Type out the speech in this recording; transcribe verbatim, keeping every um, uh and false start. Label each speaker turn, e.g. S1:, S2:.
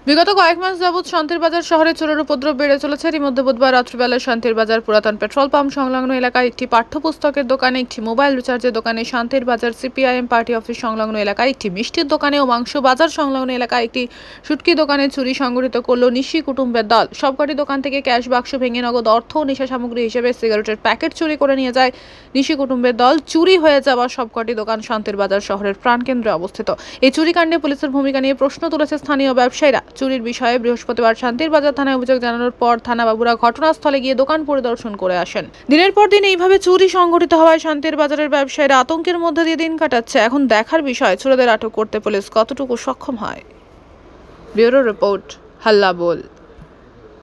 S1: বিগত কয়েক মাস যাবৎ শান্তির বাজার শহরে চোরের উপদ্রব বেড়ে চলেছে। এর মধ্যে বুধবার রাত্রিবেলায় শান্তির বাজার পুরাতন পেট্রোল পাম্প সংলগ্ন এলাকায় একটি পাঠ্যপুস্তকের দোকানে, একটি মোবাইল রিচার্জের দোকানে, শান্তির বাজার সিপিআইএম পার্টি অফিস সংলগ্ন এলাকায় একটি মিষ্টির দোকানে ও মাংস বাজার সংলগ্ন এলাকায় একটি শুটকি দোকানে চুরি সংঘটিত করল নিশি কুটুম্বের দল। সবকটি দোকান থেকে ক্যাশ বাক্স ভেঙে নগদ অর্থ ও নেশা সামগ্রী হিসেবে সিগারেটের প্যাকেট চুরি করে নিয়ে যায় নিশি কুটুম্বের দল। চুরি হয়ে যাওয়া সবকটি দোকান শান্তির বাজার শহরের প্রাণকেন্দ্রে অবস্থিত। এই চুরিকাণ্ডে পুলিশের ভূমিকা নিয়ে প্রশ্ন তুলেছে স্থানীয় ব্যবসায়ীরা। চুরির বিষয়ে বৃহস্পতিবার শান্তির বাজার থানায় অভিযোগ জানানোর পর থানা বাবুরা ঘটনাস্থলে গিয়ে দোকান পরিদর্শন করে আসেন। দিনের পর দিন এইভাবে চুরি সংঘটিত হওয়ায় শান্তির বাজারের ব্যবসায়ীরা আতঙ্কের মধ্যে দিয়ে দিন কাটাচ্ছে। এখন দেখার বিষয় চোরদের আটক করতে পুলিশ কতটুকু সক্ষম হয়। Bureau report, হাল্লাবোল।